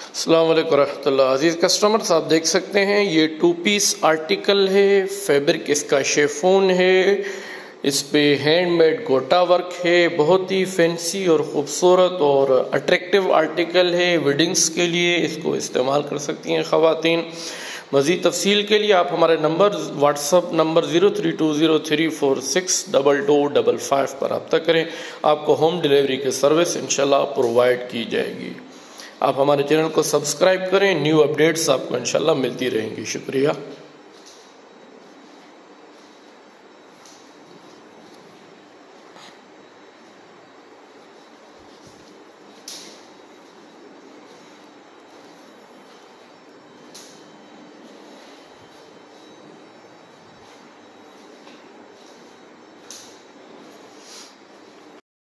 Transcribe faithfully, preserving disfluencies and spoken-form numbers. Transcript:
अस्सलाम वालेकुम रहमतुल्लाह। अज़ीज़ कस्टमर्स, आप देख सकते हैं ये टू पीस आर्टिकल है, फैब्रिक इसका शेफोन है, इस पे हैंडमेड गोटा वर्क है, बहुत ही फैंसी और ख़ूबसूरत और अट्रैक्टिव आर्टिकल है। वेडिंग्स के लिए इसको इस्तेमाल कर सकती हैं ख़वातीन। मज़ीद तफसील के लिए आप हमारे number WhatsApp number zero three two zero three four six double two double five पर रब्ता करें। आपको होम डिलीवरी की सर्विस इंशाल्लाह प्रोवाइड की जाएगी। आप हमारे चैनल को सब्सक्राइब करें, न्यू अपडेट्स आपको इंशाल्लाह मिलती रहेंगी। शुक्रिया।